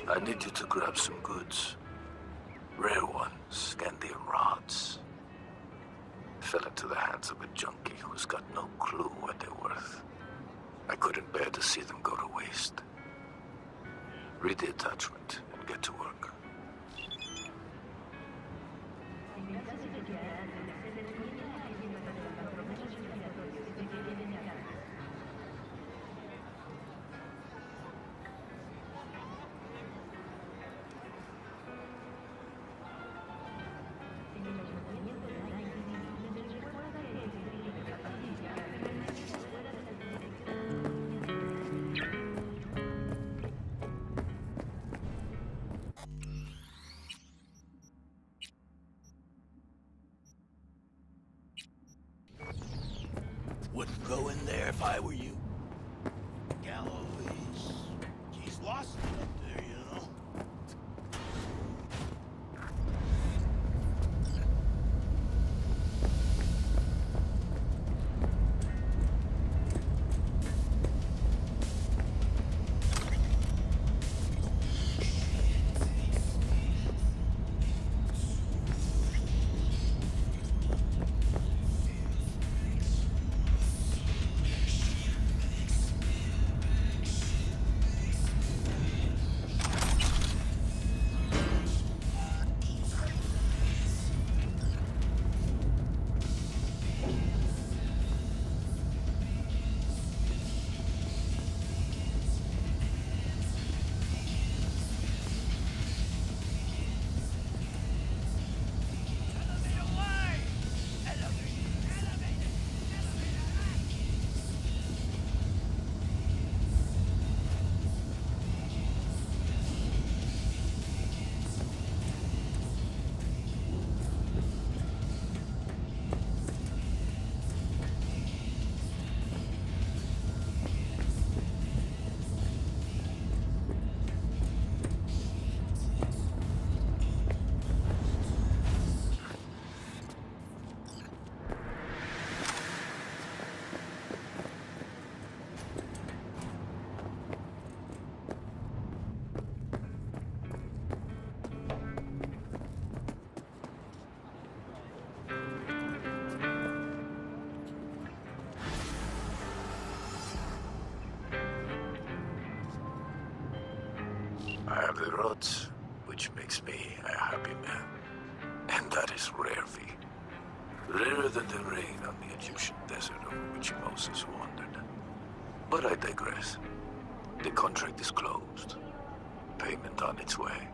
I need you to grab some goods. Rare ones, Scandium rods. Fell into the hands of a junkie who's got no clue what they're worth. I couldn't bear to see them go to waste. Read the attachment and get to work. Wouldn't go in there if I were you. Galloway's... He's lost it up there, you know? I have the rods, which makes me a happy man. And that is rare, V. Rarer than the rain on the Egyptian desert over which Moses wandered. But I digress. The contract is closed. Payment on its way.